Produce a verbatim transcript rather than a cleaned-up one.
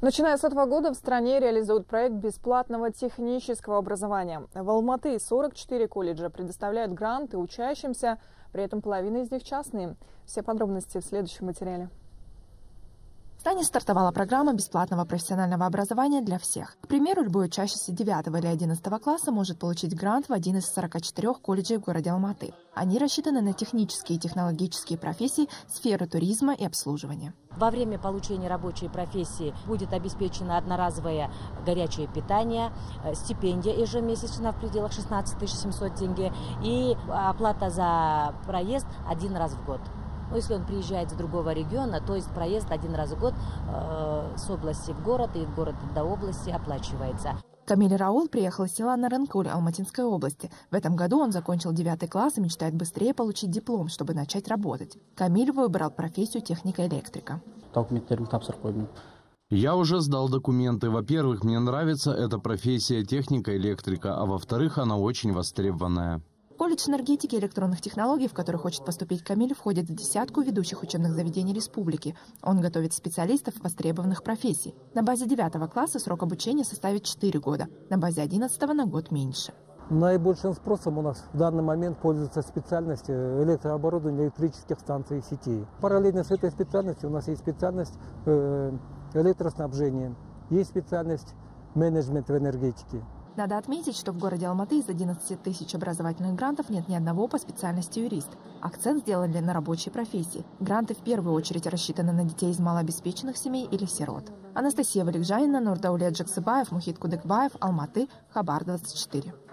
Начиная с этого года в стране реализуют проект бесплатного технического образования. В Алматы сорок четыре колледжа предоставляют гранты учащимся, при этом половина из них частные. Все подробности в следующем материале. В стране стартовала программа бесплатного профессионального образования для всех. К примеру, любой учащийся девятого или одиннадцатого класса может получить грант в один из сорока четырёх колледжей в городе Алматы. Они рассчитаны на технические и технологические профессии, сферы туризма и обслуживания. Во время получения рабочей профессии будет обеспечено одноразовое горячее питание, стипендия ежемесячно в пределах шестнадцати тысяч семисот тенге и оплата за проезд один раз в год. Но если он приезжает с другого региона, то есть проезд один раз в год э, с области в город и в город до области оплачивается. Камиль Раул приехал из села Нарынкуль Алматинской области. В этом году он закончил девятый класс и мечтает быстрее получить диплом, чтобы начать работать. Камиль выбрал профессию техника-электрика. Я уже сдал документы. Во-первых, мне нравится эта профессия техника-электрика, а во-вторых, она очень востребованная. Колледж энергетики и электронных технологий, в который хочет поступить Камиль, входит в десятку ведущих учебных заведений республики. Он готовит специалистов востребованных профессий. На базе девятого класса срок обучения составит четыре года, на базе одиннадцатого на год меньше. Наибольшим спросом у нас в данный момент пользуется специальность электрооборудования электрических станций и сетей. Параллельно с этой специальностью у нас есть специальность электроснабжения, есть специальность менеджмент в энергетике. Надо отметить, что в городе Алматы из одиннадцати тысяч образовательных грантов нет ни одного по специальности юрист. Акцент сделали на рабочие профессии. Гранты в первую очередь рассчитаны на детей из малообеспеченных семей или сирот. Анастасия Валикжанина, Нурдаулет Джаксыбаев, Мухит Кудыкбаев, Алматы, Хабар двадцать четыре.